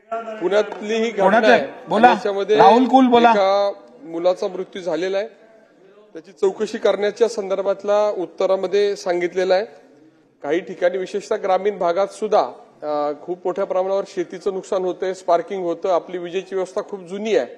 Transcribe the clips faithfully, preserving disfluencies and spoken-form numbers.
पुण्यातली ही घटना आहे, त्याच्यामध्ये राहुल कुल बोला. एका मुलाचा मृत्यू झालेला आहे. त्याची चौकशी करण्याच्या संदर्भातला उत्तरामध्ये सांगितलेलं आहे. काही ठिकाणी विशेषतः ग्रामीण भागात सुद्धा खूप मोठ्या प्रमाणावर शेतीचं नुकसान होतंय, स्पार्किंग होतं. आपली विजेची व्यवस्था खूप जुनी आहे,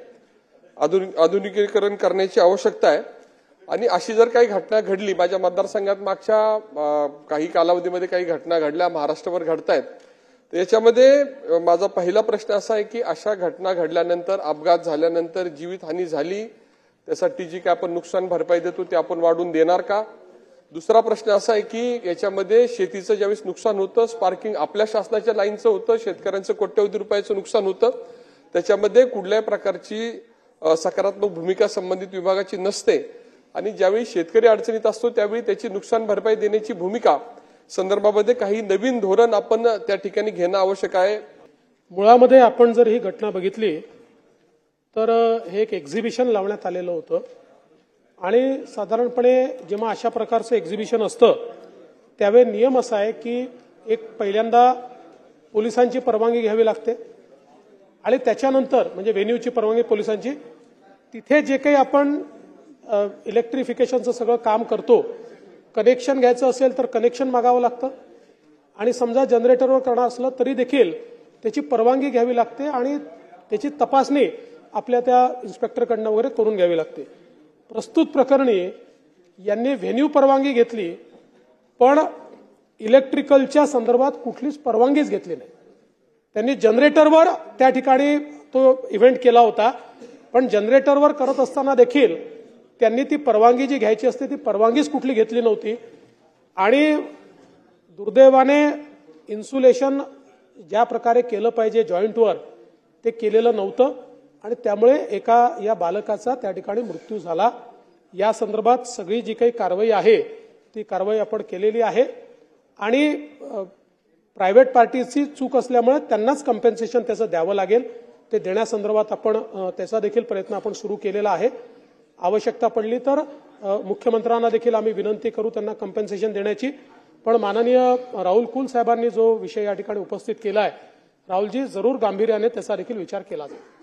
आधुनिकीकरण करण्याची आवश्यकता आहे. आणि अशी जर काही घटना घडली, माझ्या मतदारसंघात मागच्या काही कालावधीमध्ये काही घटना घडल्या, महाराष्ट्रभर घडतायत, तर याच्यामध्ये माझा पहिला प्रश्न असा आहे की अशा घटना घडल्यानंतर, अपघात झाल्यानंतर जीवितहानी झाली, त्यासाठी जी काय आपण नुकसान भरपाई देतो ते आपण वाढून देणार का? दुसरा प्रश्न असा आहे की याच्यामध्ये शेतीचं ज्यावेळेस नुकसान होतं, स्पार्किंग आपल्या शासनाच्या लाईनचं होतं, शेतकऱ्यांचं कोट्यवधी रुपयाचं नुकसान होतं, त्याच्यामध्ये कुठल्याही प्रकारची सकारात्मक भूमिका संबंधित विभागाची नसते. आणि ज्यावेळी शेतकरी अडचणीत असतो त्यावेळी त्याची नुकसान भरपाई देण्याची भूमिका संदर्भामध्ये काही नवीन धोरण आपण त्या ठिकाणी घेणं आवश्यक आहे. मुळामध्ये आपण जर ही घटना बघितली तर हे एक एक्झिबिशन लावण्यात आलेलं होतं आणि साधारणपणे जेव्हा अशा प्रकारचं एक्झिबिशन असतं त्यावेळी नियम असा आहे की एक पहिल्यांदा पोलिसांची परवानगी घ्यावी लागते आणि त्याच्यानंतर म्हणजे व्हेन्यूची परवानगी पोलिसांची, तिथे जे काही आपण इलेक्ट्रिफिकेशनचं सगळं काम करतो, कनेक्शन घ्यायचं असेल तर कनेक्शन मागावं लागतं आणि समजा जनरेटरवर करणार असलं तरी देखील त्याची परवानगी घ्यावी लागते आणि त्याची तपासणी आपल्या त्या इन्स्पेक्टरकडनं वगैरे करून घ्यावी लागते. प्रस्तुत प्रकरणी यांनी व्हेन्यू परवानगी घेतली पण इलेक्ट्रिकलच्या संदर्भात कुठलीच परवानगीच घेतली नाही. त्यांनी जनरेटरवर त्या ठिकाणी तो इव्हेंट केला होता, पण जनरेटरवर करत असताना देखील त्यांनी ती परवानगी जी घ्यायची असते ती परवानगीच कुठली घेतली नव्हती. आणि दुर्दैवाने इन्सुलेशन ज्या प्रकारे केलं पाहिजे जॉईंटवर ते केलेलं नव्हतं आणि त्यामुळे एका या बालकाचा त्या ठिकाणी मृत्यू झाला. या संदर्भात सगळी जी काही कारवाई आहे ती कारवाई आपण केलेली आहे आणि प्रायव्हेट पार्टीची चूक असल्यामुळे त्यांनाच कम्पेन्सेशन त्याचं द्यावं लागेल, ते देण्यासंदर्भात आपण त्याचा देखील प्रयत्न आपण सुरू केलेला आहे. आवश्यकता पडली तर मुख्यमंत्र्यांना देखील आम्ही विनंती करू त्यांना कम्पेन्सेशन देण्याची. पण माननीय राहुल कुल साहेबांनी जो विषय या ठिकाणी उपस्थित केला आहे, राहुलजी जरूर गांभीर्याने त्याचा देखील विचार केला जाईल.